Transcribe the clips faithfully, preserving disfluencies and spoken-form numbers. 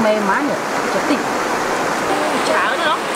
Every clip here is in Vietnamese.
mềm má nhỉ, chả tịt. Chả nữa đó.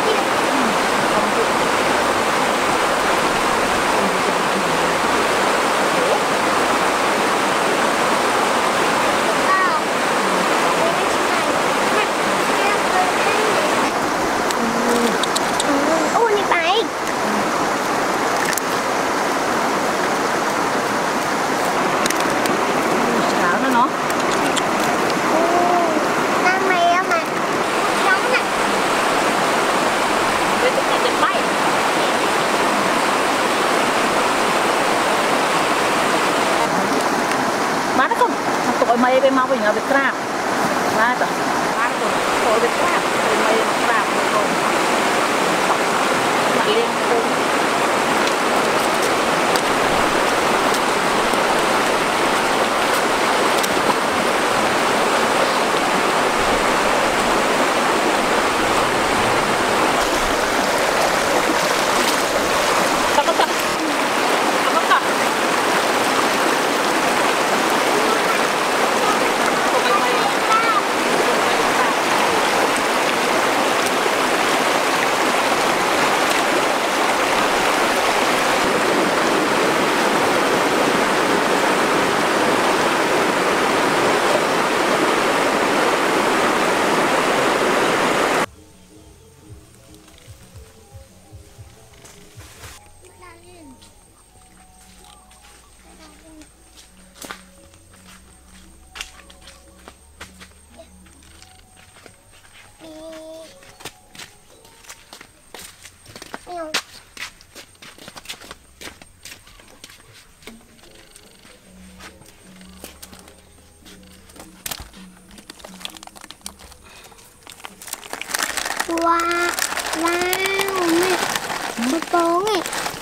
Mày cái mau mình ở Việt Nam, ba tờ, ba tờ, ở Việt Nam, mày Việt Nam, mày lên wow, wow, mẹ, một con này,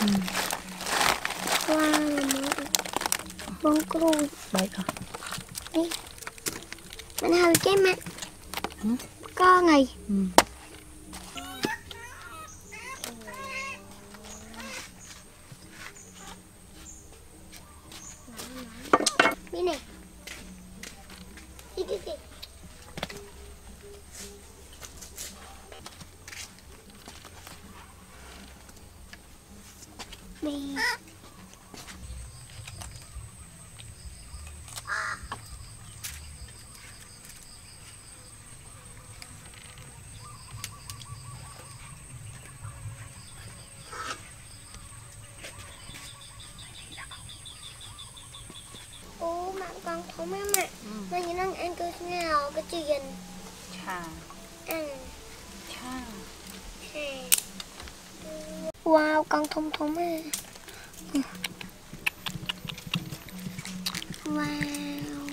wow, con cừu, baik kah? Nih, mana harus mak, con này, ini nih, ini sih. Đi. Ô, mà con thống em ạ. Mà như năng ăn cứ nào cái chuyện. Chà. Ăn. Chà. Chà. Wow, con thông thống à. Wow.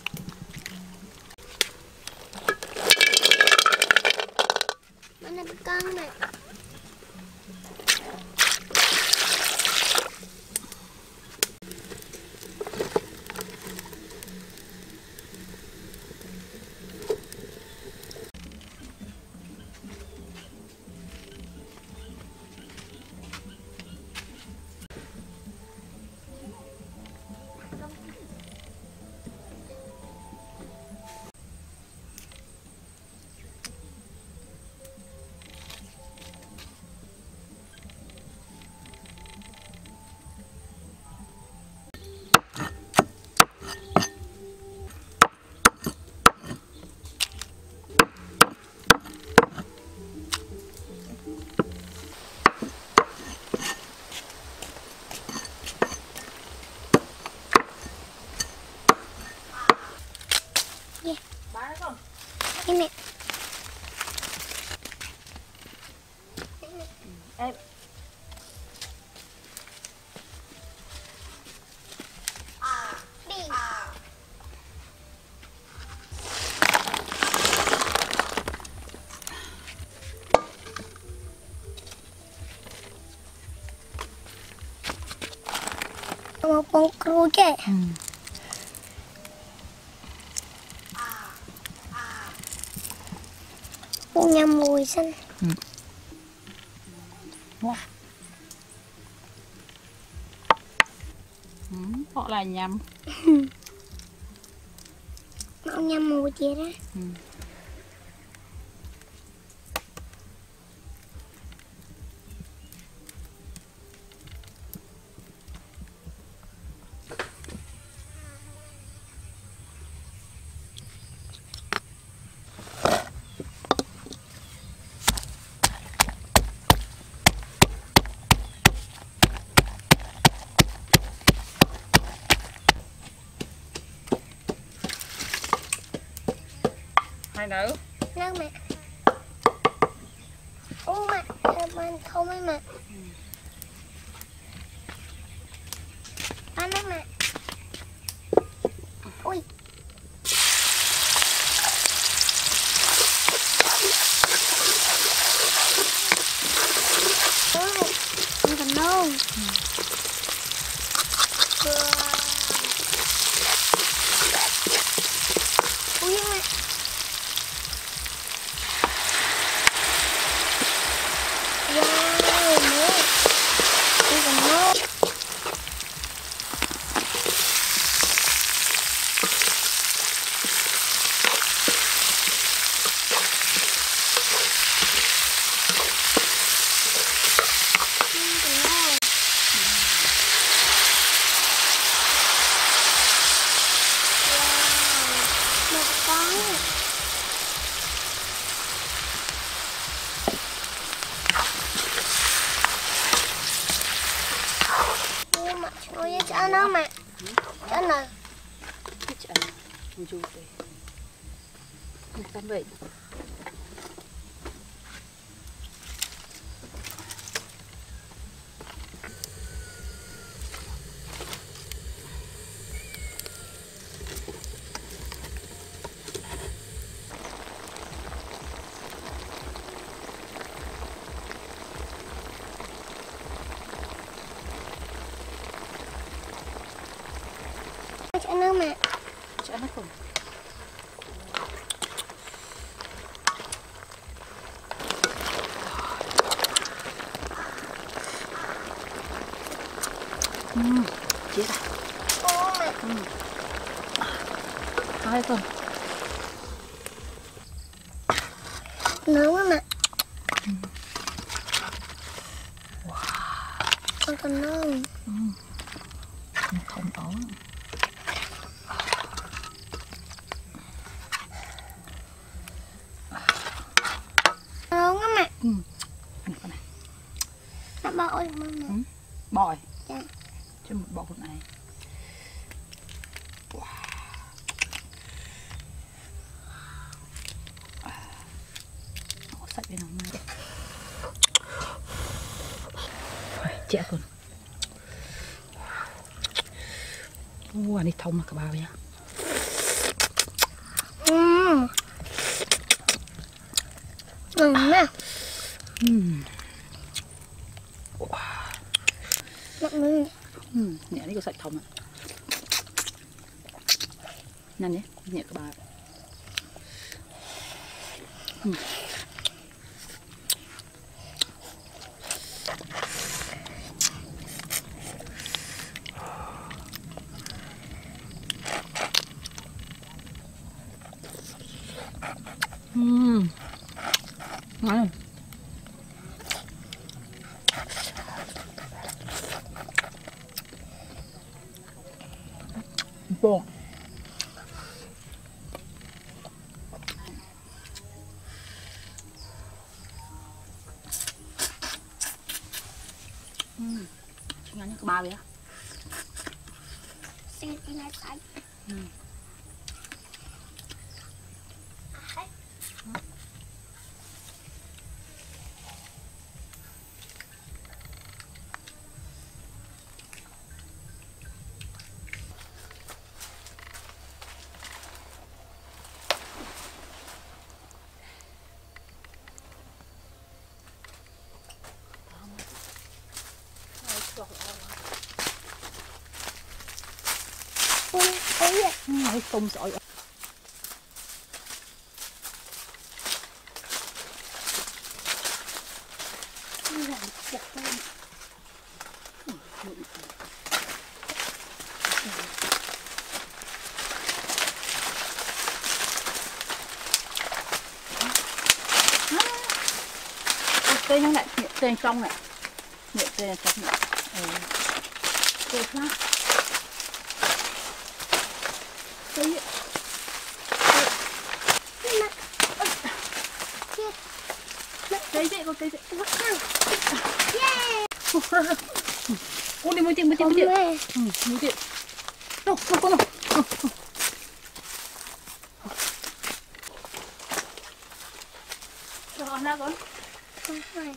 Mana con nè. Em nè. Em. À, đi. À. Một con cừu chứ. Ừ. Nhâm mùi xanh. Ừ. Wow. Ừ, họ là nhâm. Nó nhâm mùi gì đó. Ừ. hai nữ. Nâng mẹ. Ô mẹ, mình không ấy mẹ. Ăn đó mẹ. Ui. Ôi, ăn cần đâu. Ui mẹ. Wow, mẹ. Ăn cần đâu. Ôi, chả nó mẹ. Chả nào. Chả không chú đây. Không tắm vậy. Chả nó mẹ. Chả nó không. Ừm, chết à. Ô mẹ. Ừm. Hai con. Nấu á mẹ. Ừm. Con cần nấu. Ừm. Không ổn. Nấu á mẹ. Ừm. Ăn con này. Nó bội mà mẹ. Ừm. Bòi. Dạ. Cho một bò này. Wow. Sạch bên nào này. Trẻ con. Ủa, anh đi thông mà cả bao nha. Ừm. Ừm mẹ. Ừm. Nặng mẹ. Ừm, nhẹ đi có sạch thông ạ. Nhanh nhé, nhẹ cả bao. Ừm. Ừm. Ngon. Bò. Ừm. Ngon như cả bao vậy á. Xin đi lại sạch. Ừm. Ui, ui ạ. Nói tung sỏi. Tên trong này, tên trong này. Nhẹ tên trong này. Ừ. Tên khác. Đây. Đây dậy con, đây dậy. Yeah. Ôi đi mới tiện, mới tiện, mới tiện. Mẹ. Ừ, mới tiện. Đâu, con con đâu. Ăn ra con. Hai.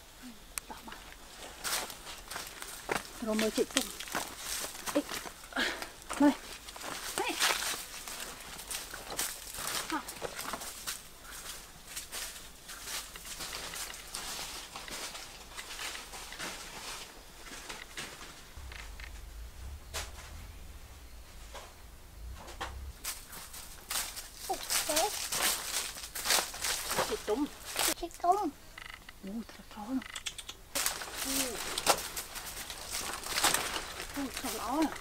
Rồi mời chị cùng. Ê. Mời. Đây. À. Đấy. Chị Tung. Chị Tung. Ui, thật khó nè. Ui. Ui, thật lõ nè.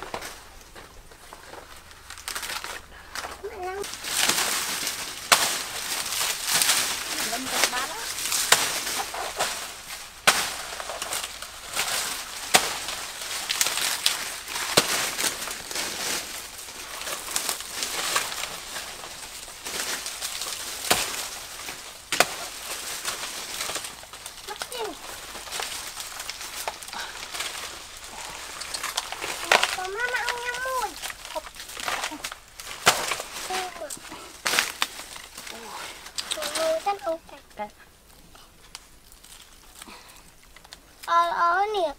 Mẹ đang Lâm thật bát á. bắt tim. Có mama ăn nhắm mùi. Mùi tan ốc Cái. Ờ ờ nè.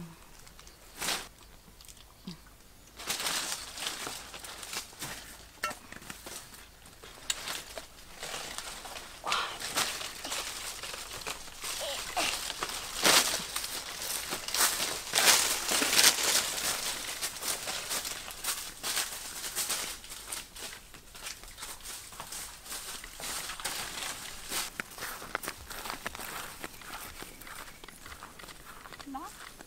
Đó.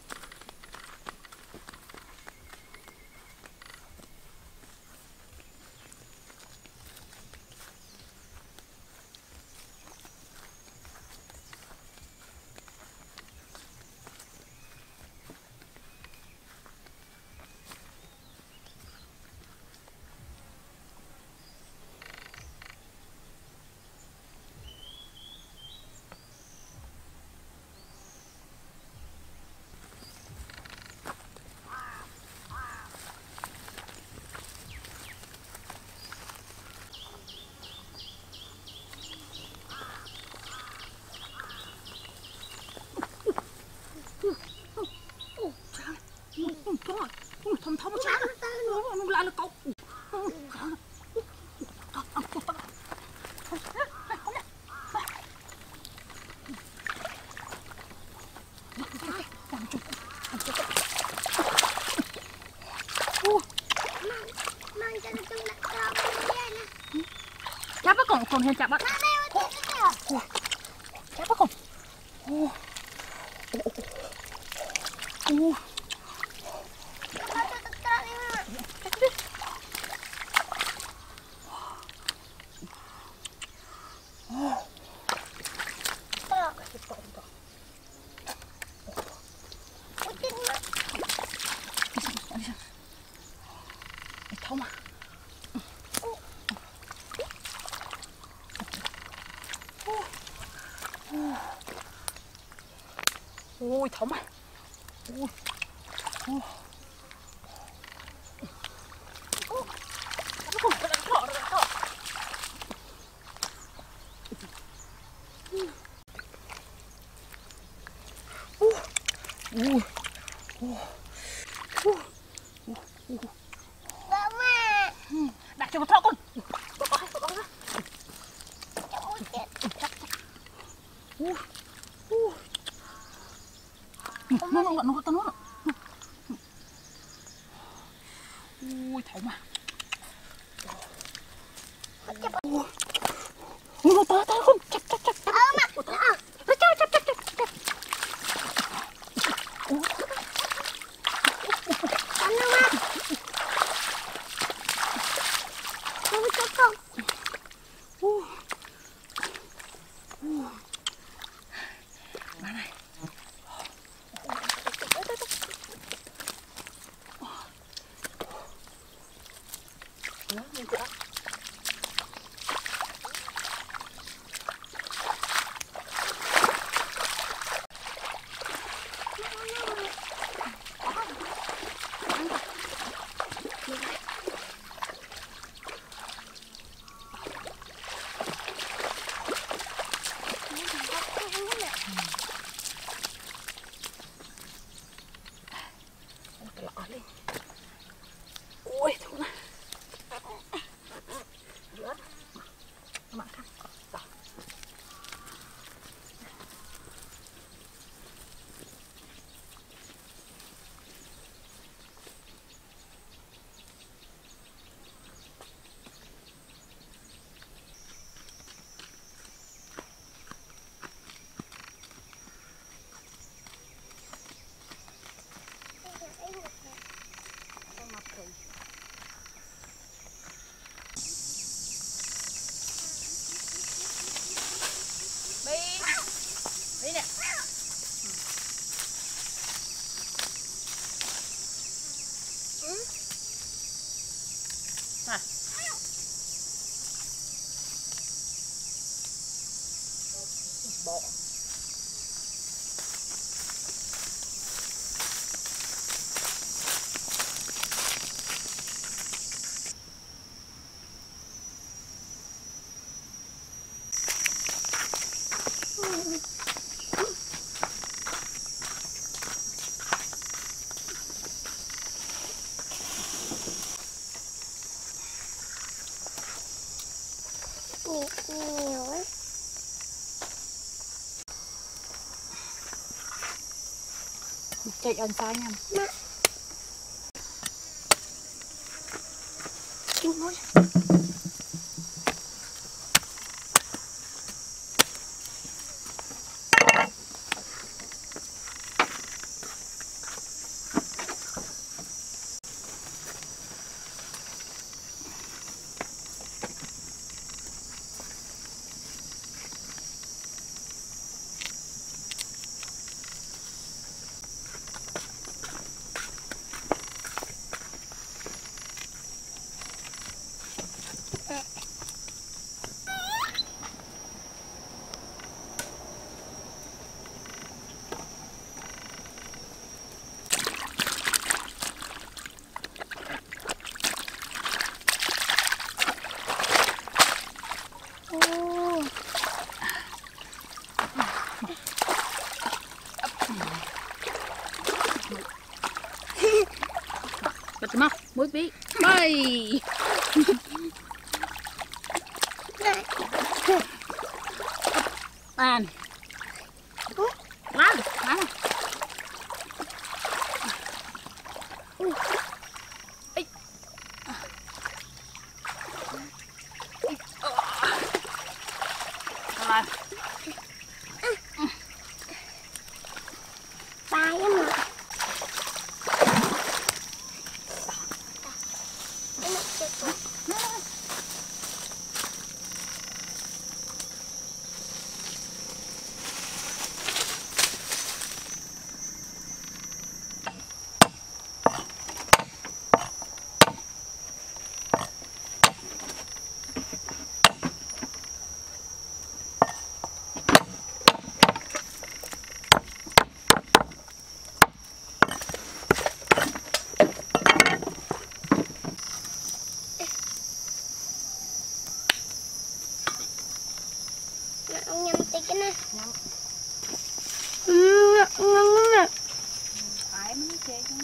Trời ơi, thầm thầm chán. Nó lại là cậu. Mang cho nó tung đặt con như vậy nè. Chắp á con, con hen chắp á. Mang đây mà tiếp theo. Chắp á con. Ô. Ô. Nó cho tất cả đi mà. Ờ. Ôi chết mất. Thông à. Ôi thống à. Ôi. Ôi. Ba mà. Đặt cho một thọ con. Con có hay con có. Ôi chết. Ui. Ui. Nó nó nó nó nó. Ui thấy mà. Ui. Ui nó to to không. Chặt chặt chặt. Ờ mà. Nó chặt chặt chặt chặt. Ui. Ăn đâu mà. Không chết không. Ui. Ui. Má này. Nó nhìn kìa. lên. Ui, thú này. Lửa. Các bạn khác. Rồi. Đi nè. Ừ. À. Bộ. Nhiều á. Chạy ẩn sai nha. Chú nói. Bật móc, mũi bí. Bay. Bàn. Lăn, lăn. Ê. Lăn. Ba cái mà. Ông nhâm tí cái này. Nhâm. Ừ, ngon nè. Ai mà nó chê chứ.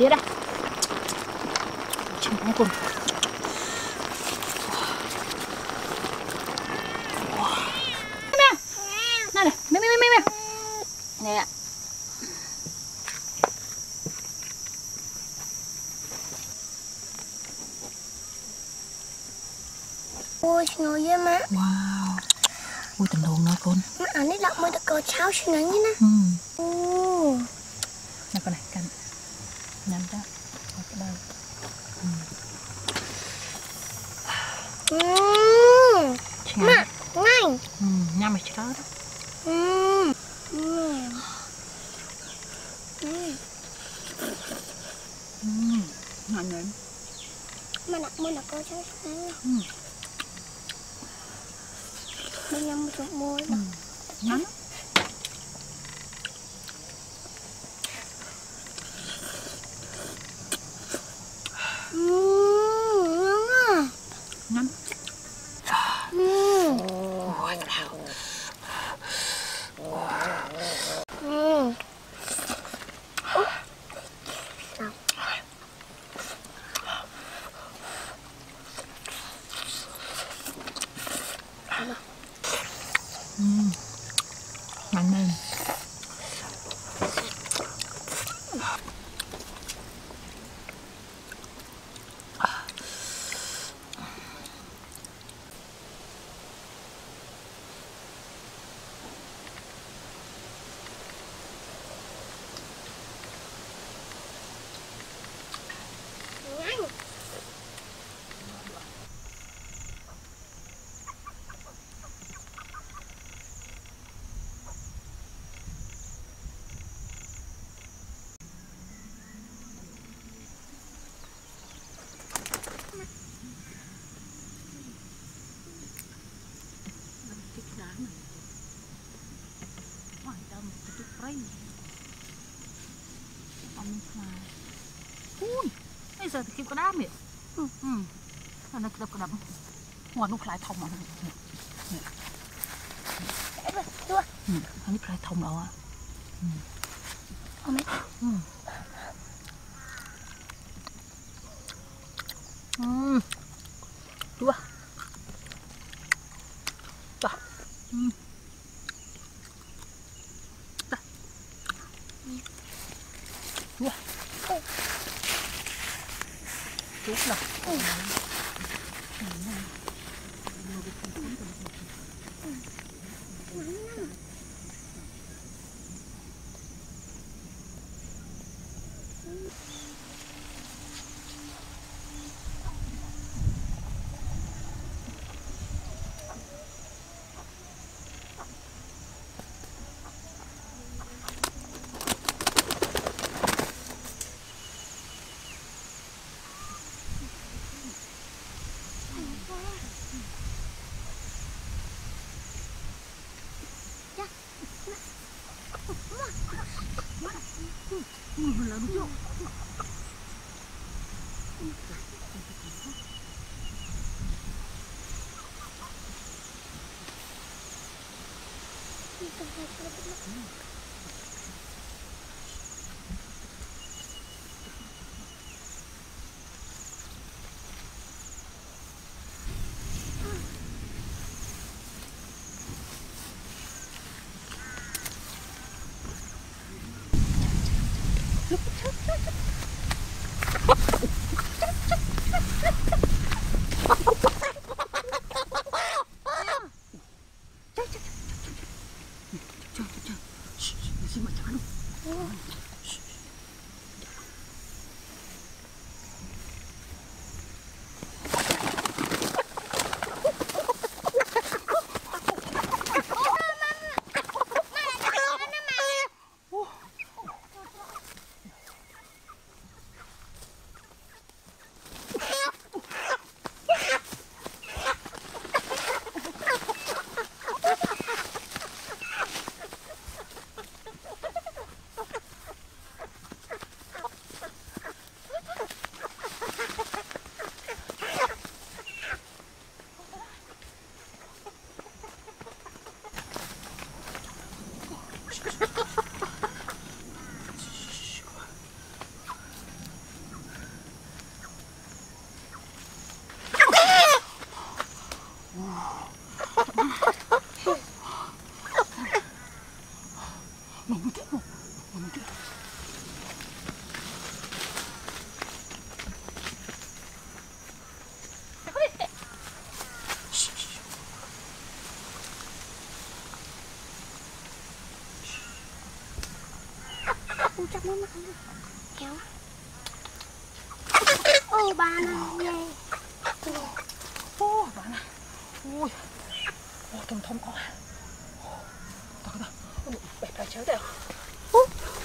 tiết đây. Chừng cùng. Nè. Này này, mẹ mẹ mẹ mẹ. Nè. Ôi, ngồi vậy má. Wow. Ui tình đồn nói con. Má ăn đi lọc mới được có cháo xin nắng nhá. Ừ. Ồ. Nè con này cắn. Nhắm ra. Ở cái đây. Ừ. Ừm. Má, ngay. Ừ, nhắm ở chỗ đó đó. Ừm. Ừm. Ừm. Ừ. Ngon nữa. Má đặt mới được có cháo xin nắng. Ừ. Má nhắm một chút môi. Ừ. Ngon. Ngon. Ừm. Ôi cái nào. Ừm. Ừ. Mặn mềm. Ui, bây giờ thì kịp có đám vậy. Ừ, ừ. Nó nó đập đập. Ngoài nó lại thông mà. Ừ, nó lại thông đâu á. Ừ. Ôm ấy. Ừ. Ừ. Chua. Chua. Ừ. Chua. Chua lắm. Ừ. Chắc nó mắc kéo. Ô ba này. Ô bà này. Ui. Ôi cầm thông quá. Tao tao. Ôi bẹt phải chớ tao. Ô.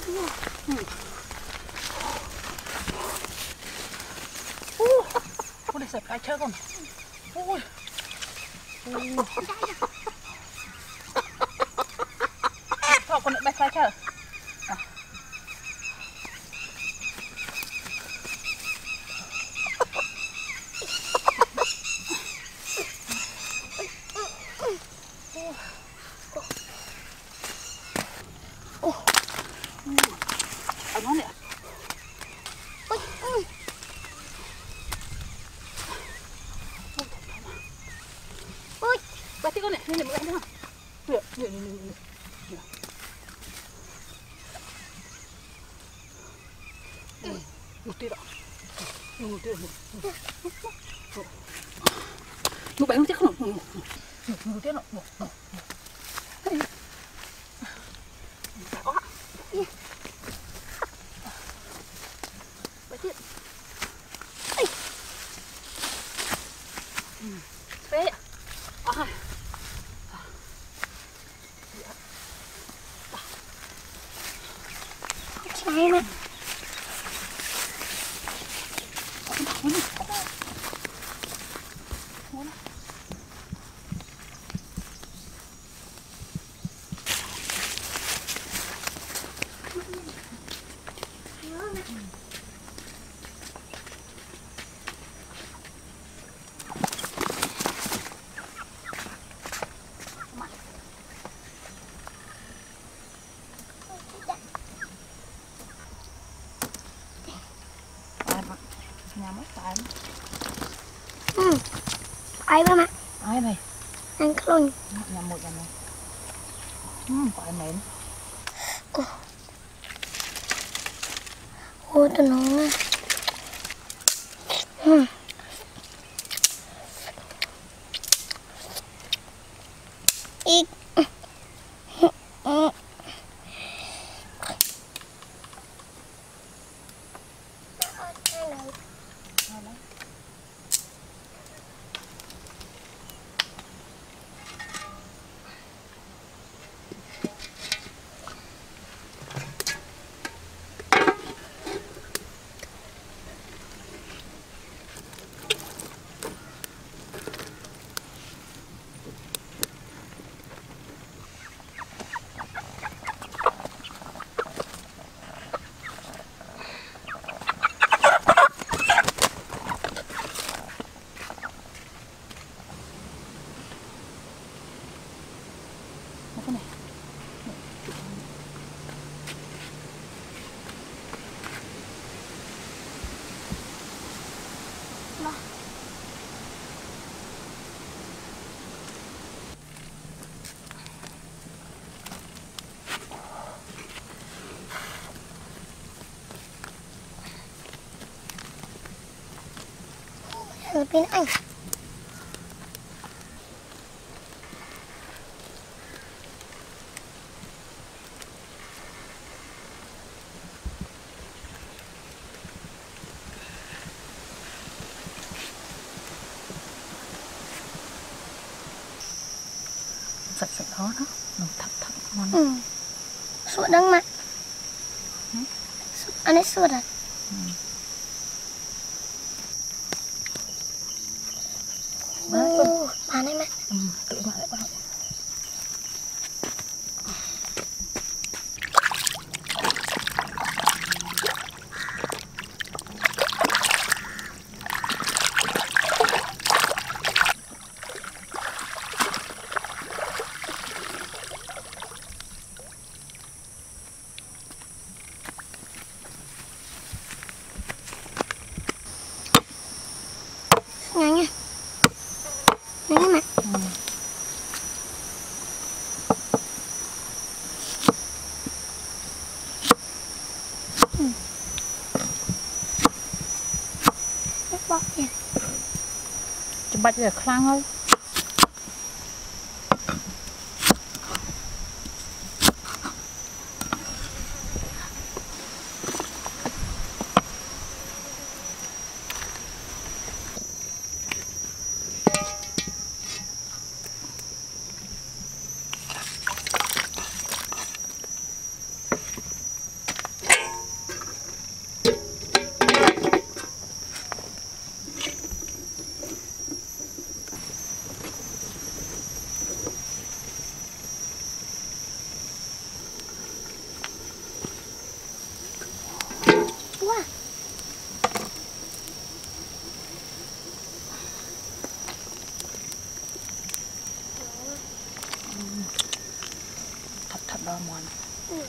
Ô. Ôi đây sập phải chớ con. Ôi. Ôi. Thôi con lại bẹt phải chớ. Nó nè. Ôi. Ôi. Ôi. Bà tí con này, nhìn này một cái không? Nè, nè, nè, nè, nè. Một tí đó. Một tí đó. Một bánh một tí không? Một tí đó. Một tí đó. Bé. À. Trái mà. Nhà mất tại Ừ. Ai ba mẹ? ai này? Anh không. Nhà một nhà này. Ừ, phải mến. Ồ. Ôi tao nói. Ừ. Ít. Ừ. Cái này. Đó. Ở bên anh. Sạch sạch đó đó, nó thật thật ngon. Ừ. Sữa đắng mà. Ừ. Anh ấy sữa rồi. Ừ. Ồ, bà này mà. Ừ, tự mà lại bắt đầu. Nhanh nha. Nhanh mà. Ừ. Ừ. Nước bọt nha. Chụp bạch là khăn thôi. món. Ừ.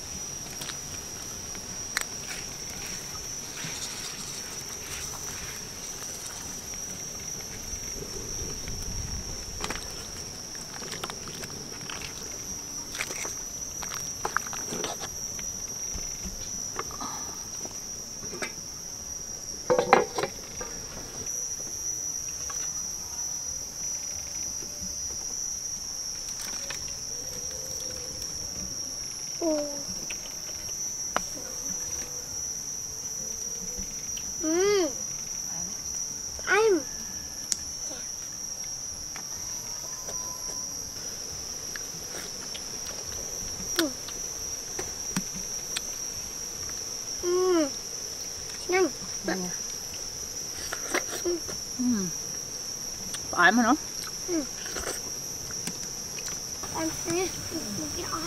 Ừ. Anh. Ừ. Ừ. Nhanh. Ừ. Phải mà nó. Ừ. Anh nè, một cái đỏ.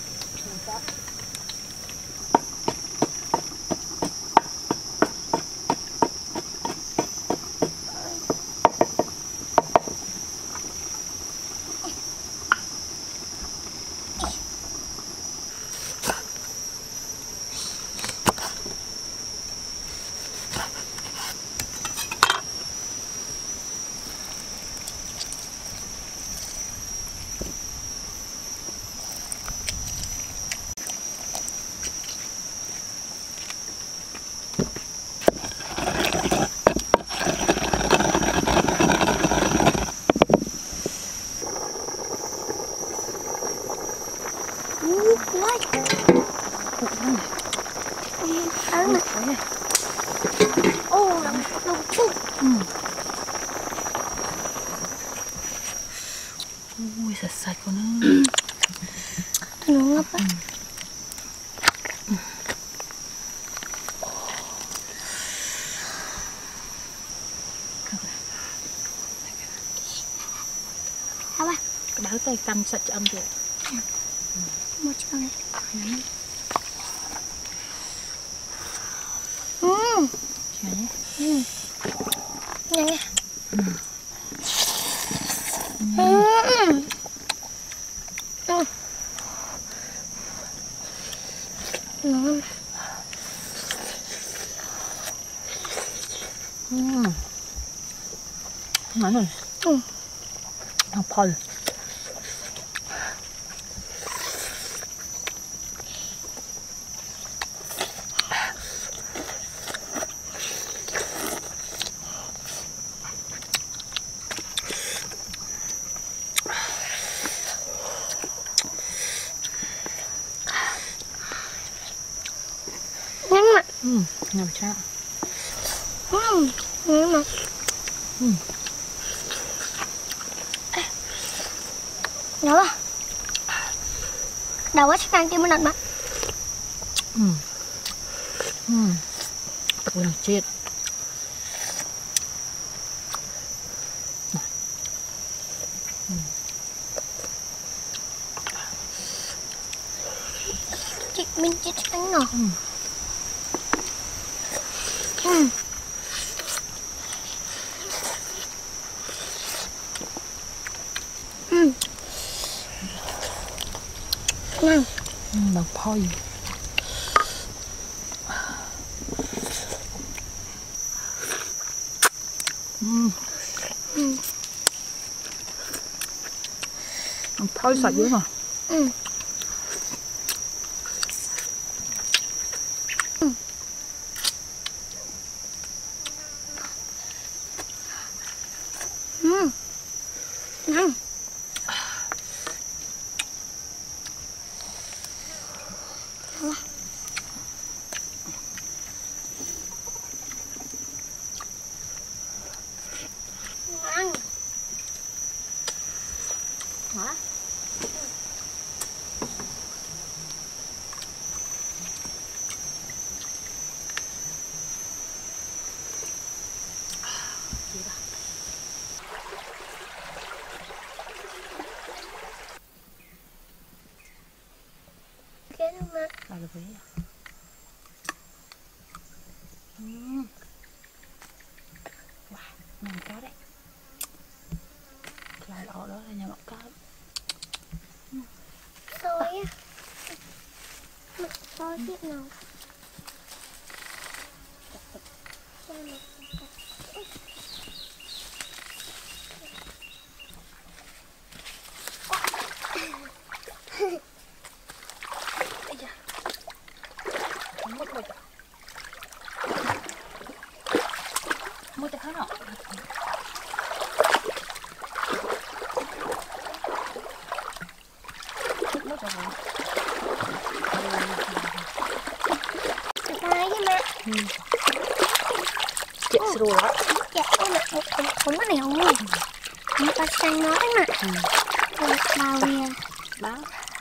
Quá. Ăn nè. Ô, làm làm chút. Ừ. Ui, sạch sạch con ơi. Nó ngập á. Sao ba? Cái báo tay căm sạch cho âm kìa. Một chân này. Ừ. Chào nhé. Ừ. Nhanh nha. Ừ. Ừ. Ừ. Ừ. Ừ. Ngon rồi. Ừ. Học phơi. Nhanh mà. Ừ, ngon sao? Ừ. Nhanh mà. Ừ. Nhớ ba. Đầu quá chắc ăn kia mới nặng mà. Ừ. Ừ. Tôi đang chết. Ừ. Chị mình chết trắng rồi. Ừ. Ừ. Ừ. Nhanh. Ừ, bằng phơi. Ừ. Ừ. Bằng phơi sạch dữ mà. Ừ. Ừ. Ừ. Nhanh. Nhanh. Hả? Chị đó. Cái đâu mà. Đây là vé. Ừ. Wow, ngon cá đấy. Lại ở đó là nhà bọc cá. Sôi á. tiếp nào. Mua cho hết rồi. Mua cho hết. Đây chứ mẹ. Ừ. Chị rồi đó. Dạ con mẹ không không không có nẻo luôn. Nó ta xanh nó đấy mà. Ừ. Rồi bao bìa. Đó.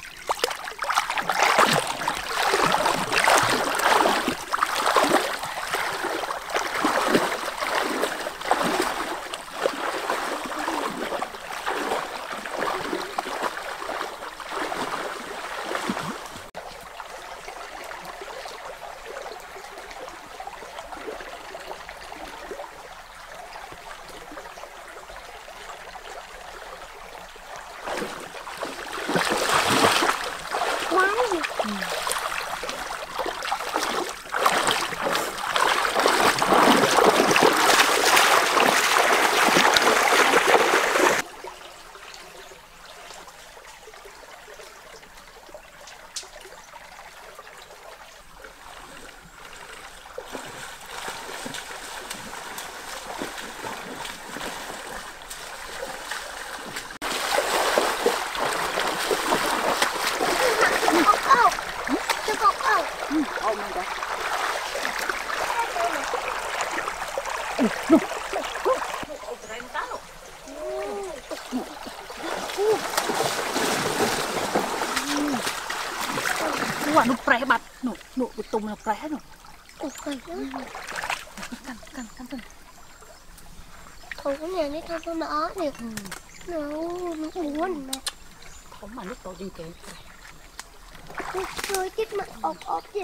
Wah, nu preh bat, nu nu betul nu preh nu. Ủa trời ơi. Kan kan kan kan. Thôi cái nhà này thôi tôi nó nè. Ừ. Nó nó buồn mà. Không mà nước tôi đi kì. Ôi trời chết mà ốp ốp chết.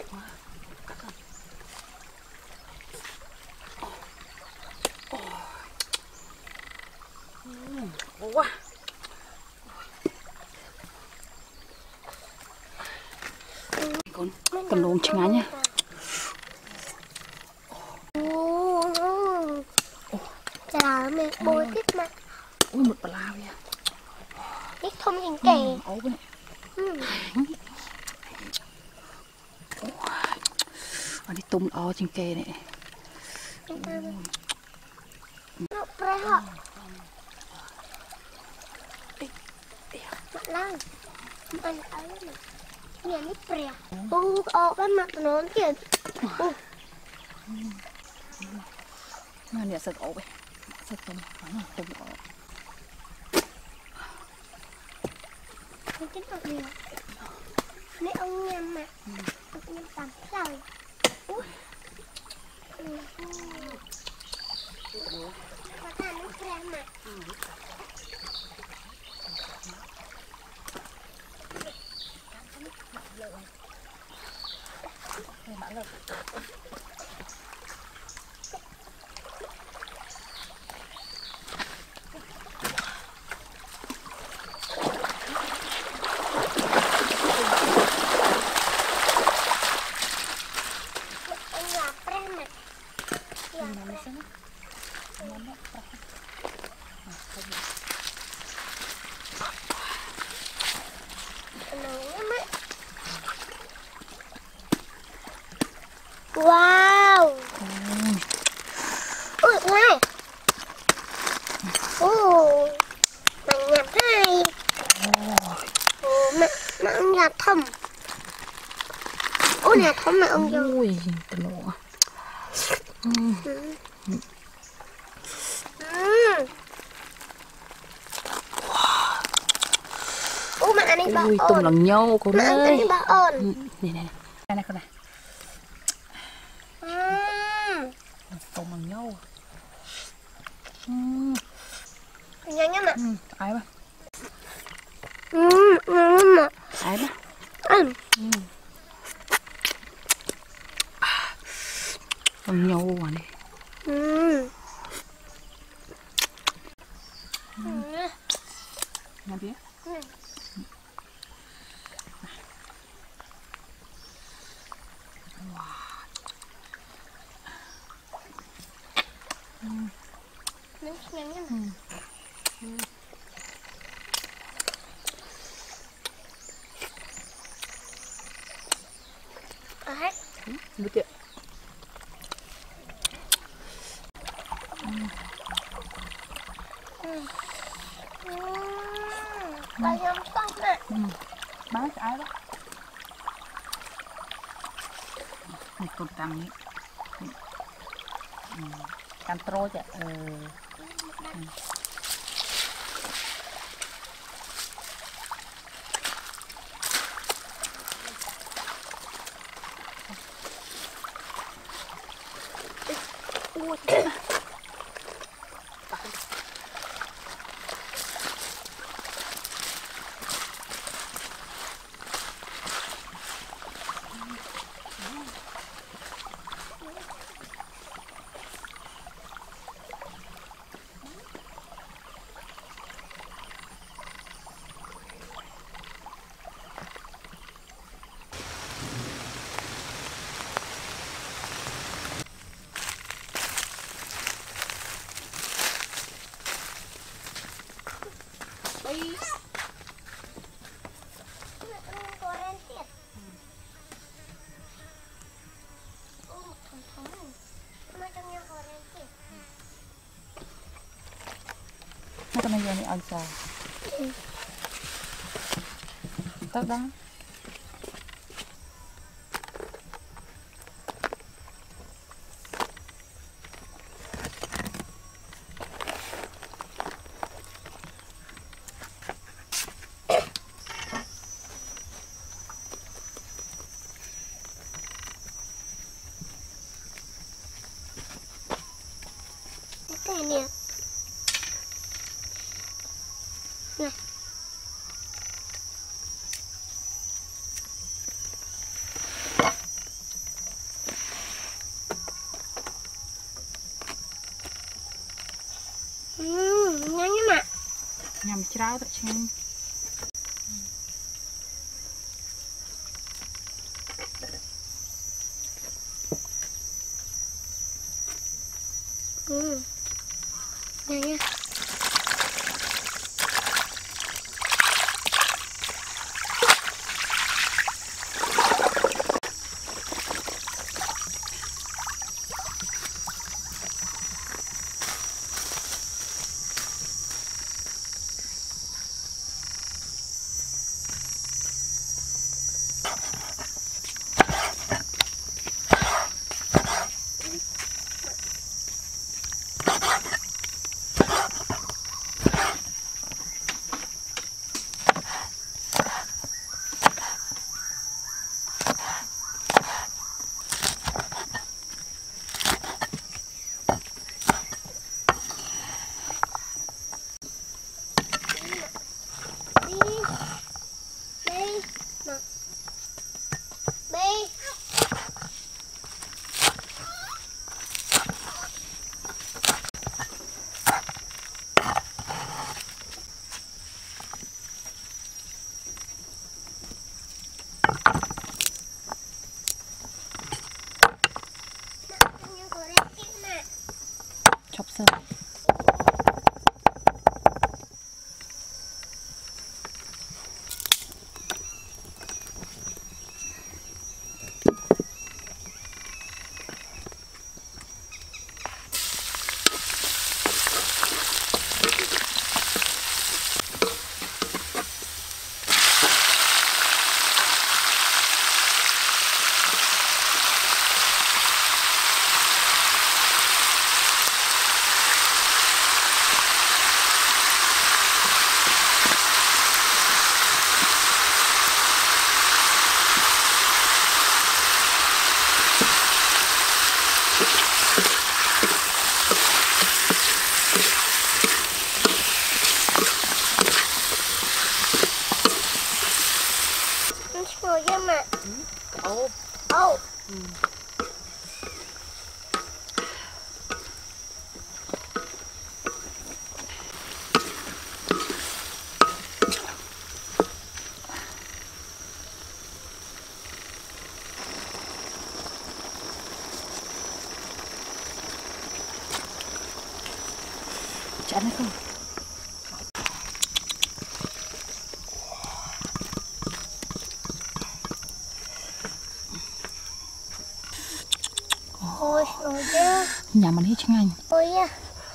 Wah. Con cầm đồ chừng á nha. Chà mẹ bôi chết mà. Ui một bà lao nha. Biết thông hình kè. Ấu bên này. Ở đi tung o trên kè này. Nó preh họ. Mặt lang. Anh ấy mà. Nhà này preh. Ô ọ bên mặt nó kìa. Mà nè sật ổ vậy. Sật tung, nó tung ổ. Không chết được nhiều. Lấy ông nhầm mà. Ông nhầm tầm rồi. Ui. Có ta nước ra mà. Này bạn lên. Wow. Ui ngay. Ồ. Mình nhặt hai. Ồ mà mà ông nhặt thầm. Ôi nhặt thầm mà ông vô. Ui, cái nổ. Ừ. Ừ. Ủa mà anh ấy bảo Ui, tôm lần nhau cô mà anh ơi. ấy bảo ơn. Ừ, này này này này con này. Ừ. Tôm lần nhau. Ừ. Nhanh nhá mà. Ừ, ai ba? Ừ, ngon mà. Ai ba? Ừ. Ừ. Lần nhau mà này. Ừ. Ừ. Nhà biết. Ừ. Nhanh Ừ. Ở hết. Được chưa? Bà nhâm xong này. Ừ. Bán cái ai đó. Một cục tăng đi. Ừ. Can trôi chứ. Ừ. Ừ. Ui. Đi. Goreng tiệt. Ô, một thùng thùng này. Mà trong nhà goreng tiệt. Nó có này vô này ăn sao? Ừ. Tốt đó. Cái này nè. Nè. Ừm, ngon lắm ạ. Nhằm cháo tại chăng? Ừm. Nè nha. ăn hay không? Ôi, ôi chứ. Nhà mình hết ngay. Ôi à.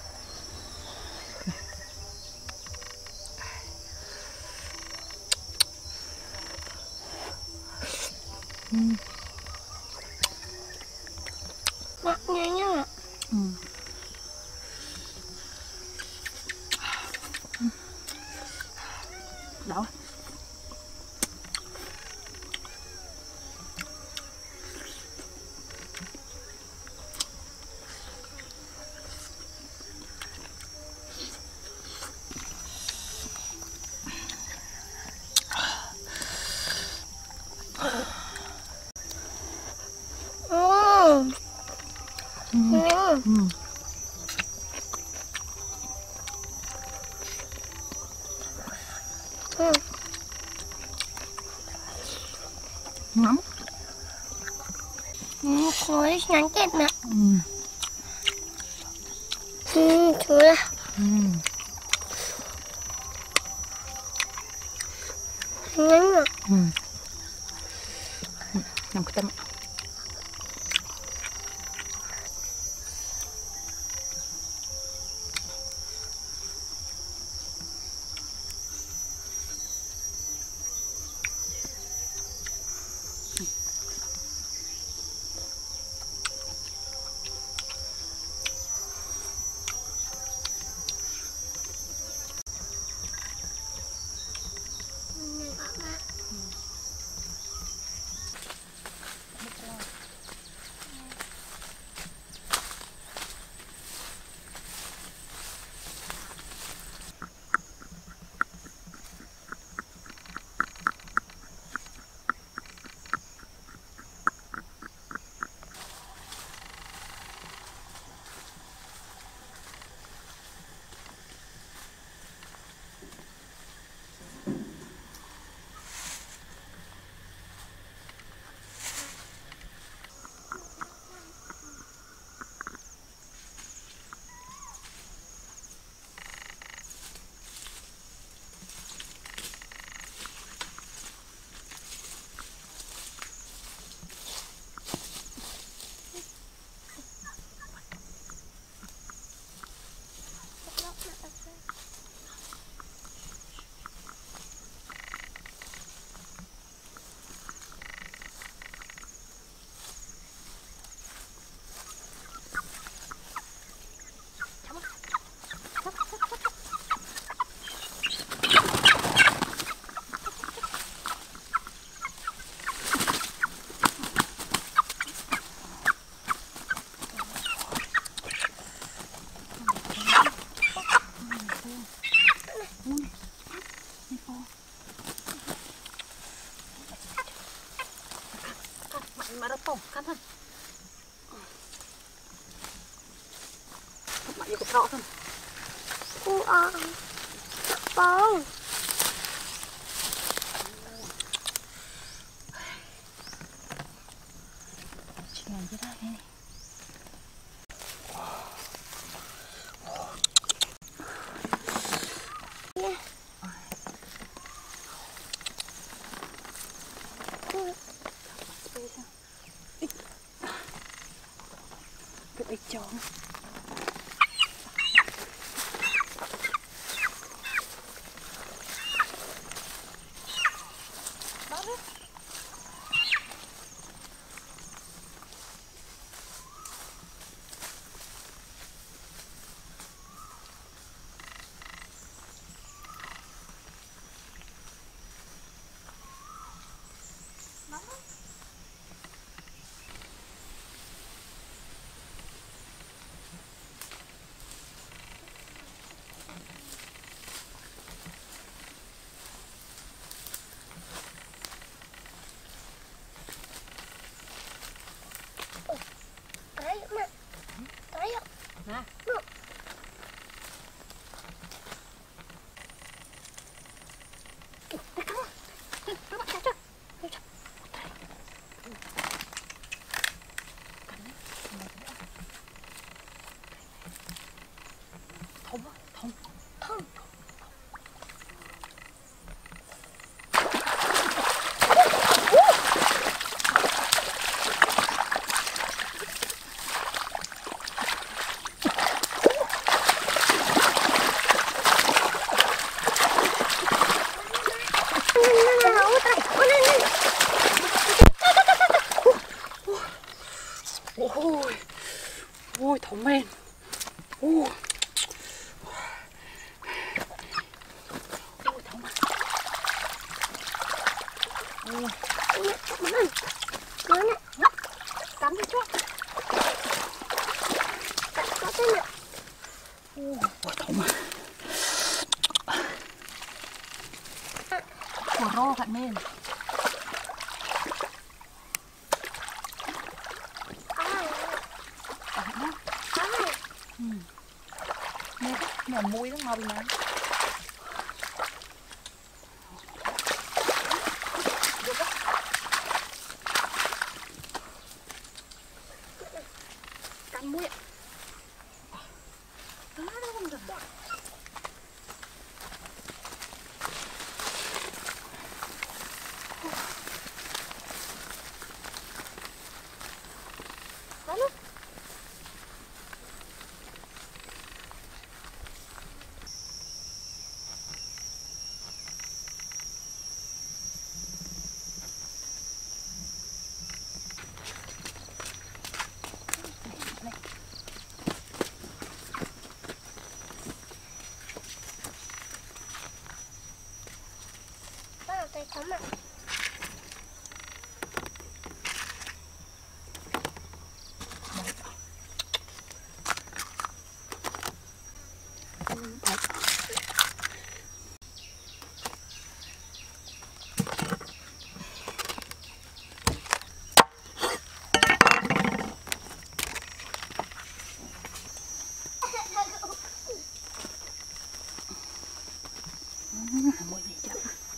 Ừ. Ngọt nhá nhá. Ừ. Đau. Ừ. Ừ. Ừ. Ừ. Ừ. Ngắm. Ừ, khối ngắn kẹt nè. Ừ. Ừ, thử là. Ừ. Ngắn nè. Ừ. Nằm cái tâm. Này các bạn. Mà đâu to, cắt thôi. Các bạn yêu cái rõ thôi. Ủa, bông. Chị làm cái đây này. Cái bịch chó. của rô cạnh bên. Nè, nè muối nó ngon lắm. Cắn muối ạ. Đó, đó không được. Tay cắm ạ. Muối gì chắc.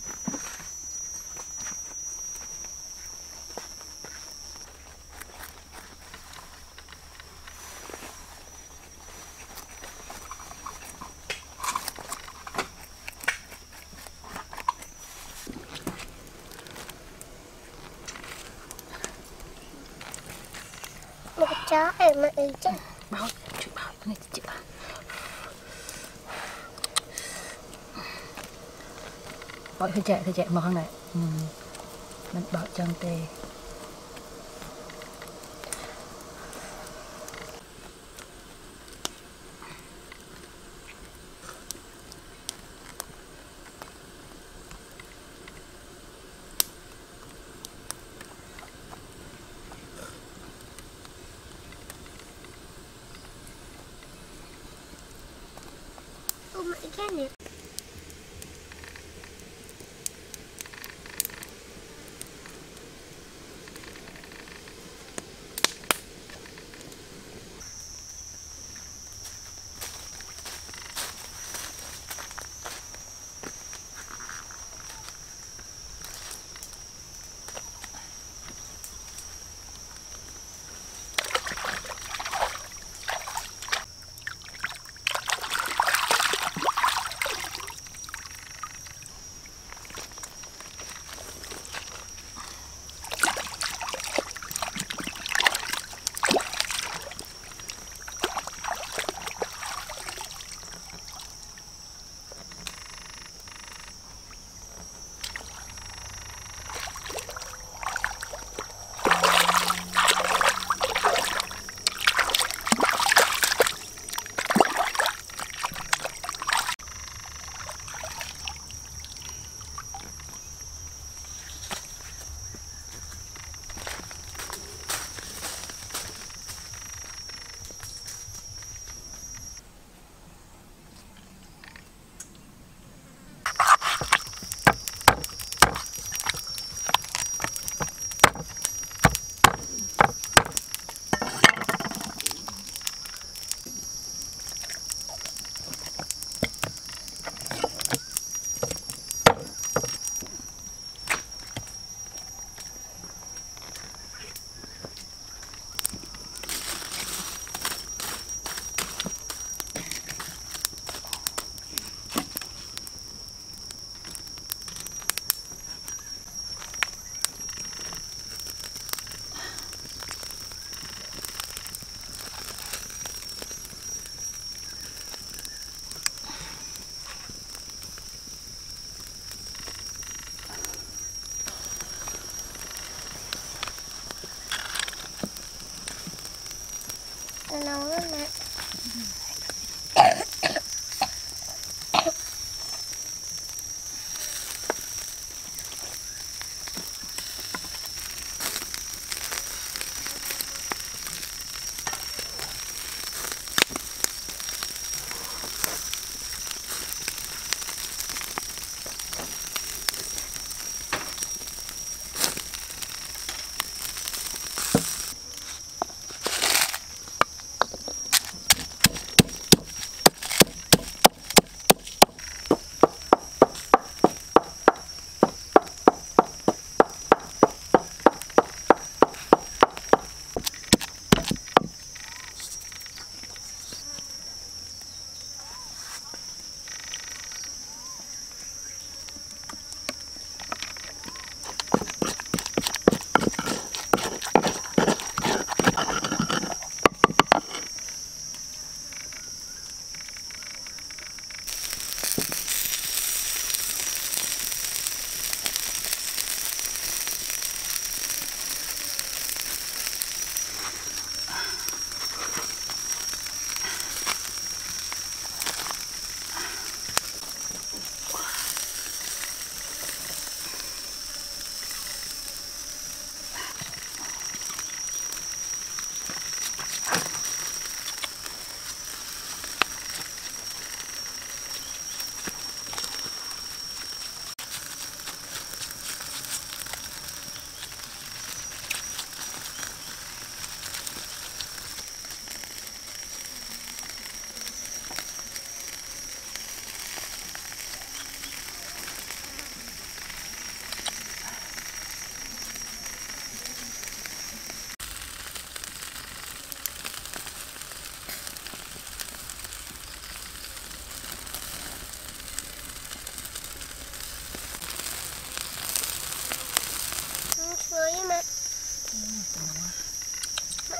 Một chó em mà ý chứ. Bao, chuyện bao, cái này thì chị bảo. Gọi thôi chạy, thôi chạy mà không này. Ừ. Mình bảo chân tê. Oh my goodness. Nấu lên mẹ.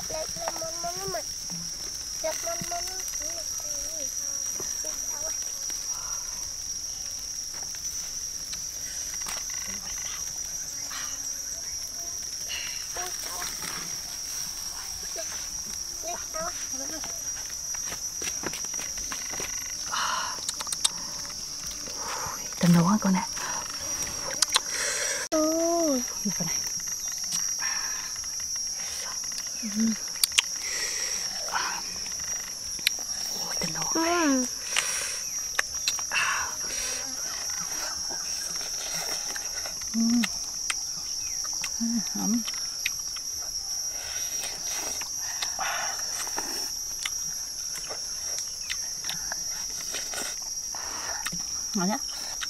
lek lemon mana mak? Lek lemon ini. Tình đồ á con nè. Ôi, Như con này. Ôi, tình đồ. ừ. Ừ. Ừ, hẩm. Ngon nhá.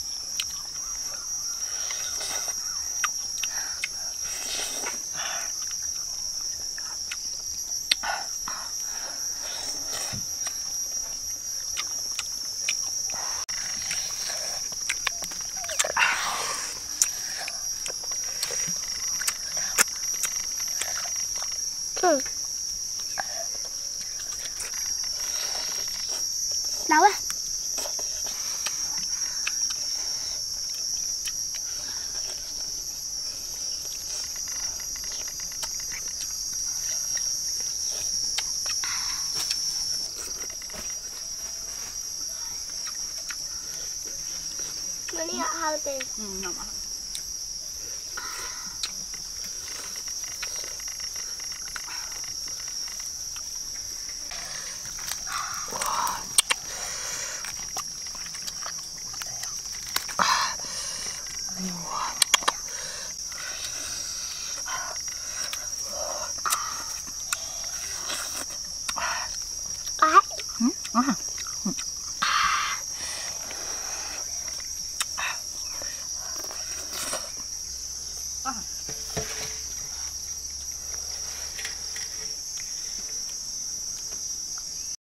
Ừ. Đâu á? Nó đi học hao tiền. Ừ, ngon quá.